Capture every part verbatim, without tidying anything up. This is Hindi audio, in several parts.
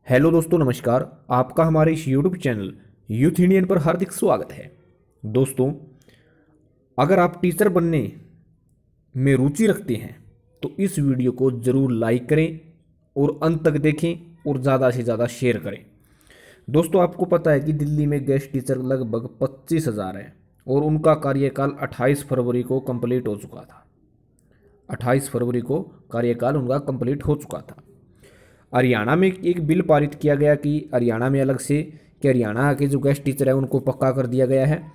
हेलो दोस्तों, नमस्कार। आपका हमारे इस यूट्यूब चैनल यूथ इंडियन पर हार्दिक स्वागत है। दोस्तों, अगर आप टीचर बनने में रुचि रखते हैं तो इस वीडियो को ज़रूर लाइक करें और अंत तक देखें और ज़्यादा से ज़्यादा शेयर करें। दोस्तों, आपको पता है कि दिल्ली में गेस्ट टीचर लगभग पच्चीस हज़ार हैं और उनका कार्यकाल अट्ठाईस फरवरी को कंप्लीट हो चुका था। अट्ठाईस फरवरी को कार्यकाल उनका कंप्लीट हो चुका था। हरियाणा में एक बिल पारित किया गया कि हरियाणा में अलग से कि हरियाणा के जो गेस्ट टीचर है उनको पक्का कर दिया गया है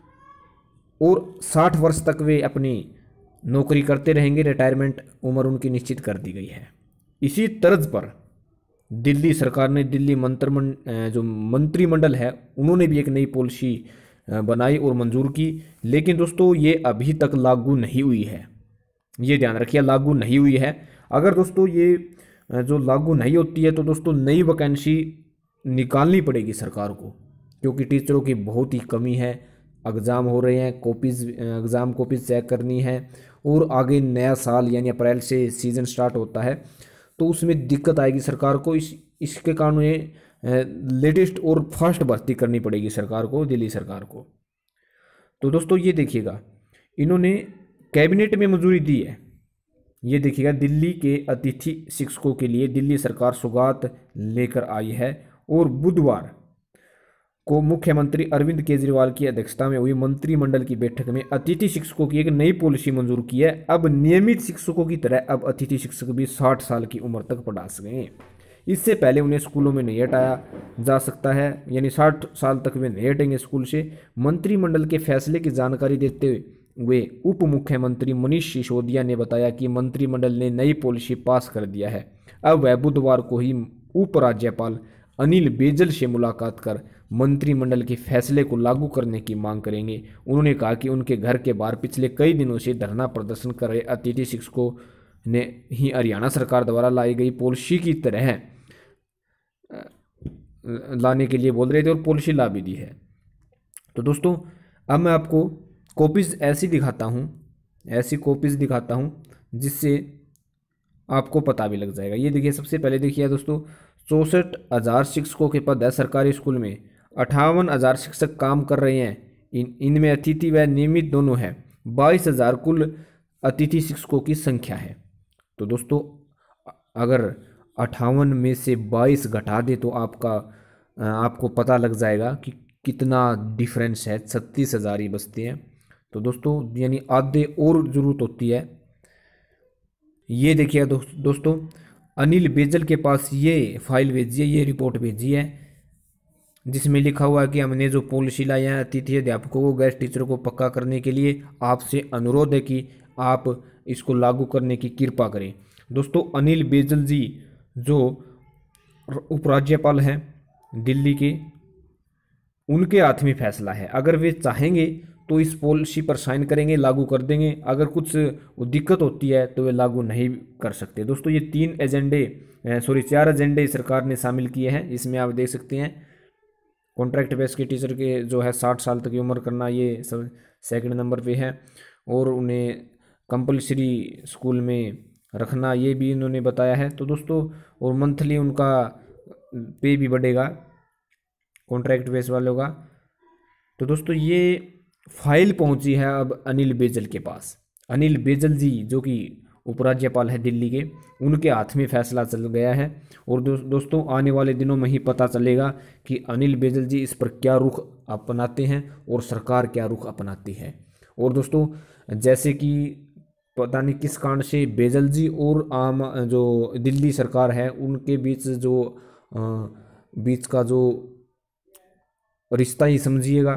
और साठ वर्ष तक वे अपनी नौकरी करते रहेंगे। रिटायरमेंट उम्र उनकी निश्चित कर दी गई है। इसी तर्ज पर दिल्ली सरकार ने दिल्ली मंत्रिमंडल जो मंत्रिमंडल है उन्होंने भी एक नई पॉलिसी बनाई और मंजूर की। लेकिन दोस्तों, ये अभी तक लागू नहीं हुई है। ये ध्यान रखिए, लागू नहीं हुई है। अगर दोस्तों ये जो लागू नहीं होती है तो दोस्तों नई वैकेंसी निकालनी पड़ेगी सरकार को, क्योंकि टीचरों की बहुत ही कमी है। एग्ज़ाम हो रहे हैं, कॉपीज़ एग्ज़ाम कॉपीज़ चेक करनी है और आगे नया साल यानी अप्रैल से सीज़न स्टार्ट होता है तो उसमें दिक्कत आएगी सरकार को। इस इसके कारण ये लेटेस्ट और फास्ट भर्ती करनी पड़ेगी सरकार को, दिल्ली सरकार को। तो दोस्तों ये देखिएगा, इन्होंने कैबिनेट में मंजूरी दी है। ये देखिएगा, दिल्ली के अतिथि शिक्षकों के लिए दिल्ली सरकार सौगात लेकर आई है और बुधवार को मुख्यमंत्री अरविंद केजरीवाल की अध्यक्षता में हुई मंत्रिमंडल की बैठक में अतिथि शिक्षकों की एक नई पॉलिसी मंजूर की है। अब नियमित शिक्षकों की तरह अब अतिथि शिक्षक भी साठ साल की उम्र तक पढ़ा सकेंगे। इससे पहले उन्हें स्कूलों में नहीं हटाया जा सकता है, यानी साठ साल तक वे नहीं हटेंगे स्कूल से। मंत्रिमंडल के फैसले की जानकारी देते हुए वे उप मुख्यमंत्री मनीष सिसोदिया ने बताया कि मंत्रिमंडल ने नई पॉलिसी पास कर दिया है। अब वह बुधवार को ही उपराज्यपाल अनिल बैजल से मुलाकात कर मंत्रिमंडल के फैसले को लागू करने की मांग करेंगे। उन्होंने कहा कि उनके घर के बाहर पिछले कई दिनों से धरना प्रदर्शन कर रहे अतिथि शिक्षकों ने ही हरियाणा सरकार द्वारा लाई गई पॉलिसी की तरह लाने के लिए बोल रहे थे और पॉलिसी ला भी दी है। तो दोस्तों, अब मैं आपको कॉपीज़ ऐसी दिखाता हूँ ऐसी कॉपीज़ दिखाता हूँ जिससे आपको पता भी लग जाएगा। ये देखिए, सबसे पहले देखिए दोस्तों, चौंसठ हज़ार शिक्षकों के पद है सरकारी स्कूल में। अट्ठावन हज़ार शिक्षक काम कर रहे हैं। इन इनमें अतिथि व नियमित दोनों है। बाईस हज़ार कुल अतिथि शिक्षकों की संख्या है। तो दोस्तों, अगर अट्ठावन में से बाईस घटा दे तो आपका आपको पता लग जाएगा कि कितना डिफरेंस है। छत्तीस हज़ार ही बचते हैं। तो दोस्तों, यानी आधे और ज़रूरत होती है। ये देखिए दो, दोस्तों अनिल बैजल के पास ये फाइल भेजी है, ये रिपोर्ट भेजी है जिसमें लिखा हुआ है कि हमने जो पॉलिसी लाई है अतिथि अध्यापकों को गेस्ट टीचरों को पक्का करने के लिए, आपसे अनुरोध है कि आप इसको लागू करने की कृपा करें। दोस्तों, अनिल बैजल जी जो उपराज्यपाल हैं दिल्ली के, उनके हाथ में फैसला है। अगर वे चाहेंगे तो इस पॉलिसी पर साइन करेंगे, लागू कर देंगे। अगर कुछ दिक्कत होती है तो वे लागू नहीं कर सकते। दोस्तों, ये तीन एजेंडे सॉरी चार एजेंडे सरकार ने शामिल किए हैं। इसमें आप देख सकते हैं, कॉन्ट्रैक्ट बेस के टीचर के जो है साठ साल तक की उम्र करना, ये सब सेकंड नंबर पे है। और उन्हें कंपलसरी स्कूल में रखना, ये भी इन्होंने बताया है। तो दोस्तों, और मंथली उनका पे भी बढ़ेगा कॉन्ट्रैक्ट बेस वालों का। तो दोस्तों, ये फाइल पहुंची है अब अनिल बैजल के पास। अनिल बैजल जी जो कि उपराज्यपाल है दिल्ली के, उनके हाथ में फैसला चल गया है। और दो, दोस्तों आने वाले दिनों में ही पता चलेगा कि अनिल बैजल जी इस पर क्या रुख अपनाते हैं और सरकार क्या रुख अपनाती है। और दोस्तों, जैसे कि पता नहीं किस कारण से बैजल जी और आम जो दिल्ली सरकार है उनके बीच जो आ, बीच का जो रिश्ता ही समझिएगा,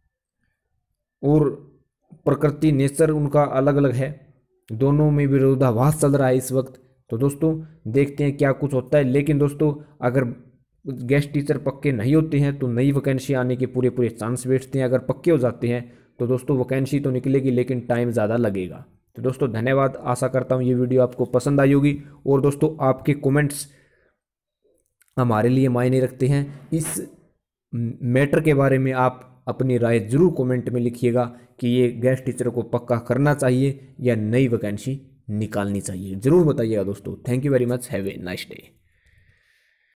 और प्रकृति नेचर उनका अलग अलग है। दोनों में विरोधाभास चल रहा है इस वक्त। तो दोस्तों, देखते हैं क्या कुछ होता है। लेकिन दोस्तों, अगर गेस्ट टीचर पक्के नहीं होते हैं तो नई वैकेंसी आने के पूरे पूरे चांस बैठते हैं। अगर पक्के हो जाते हैं तो दोस्तों वैकेंसी तो निकलेगी, लेकिन टाइम ज़्यादा लगेगा। तो दोस्तों धन्यवाद। आशा करता हूँ ये वीडियो आपको पसंद आई होगी। और दोस्तों, आपके कमेंट्स हमारे लिए मायने रखते हैं। इस मैटर के बारे में आप अपनी राय जरूर कमेंट में लिखिएगा कि ये गेस्ट टीचर को पक्का करना चाहिए या नई वैकेंसी निकालनी चाहिए। जरूर बताइएगा दोस्तों। Thank you very much. Have a nice day.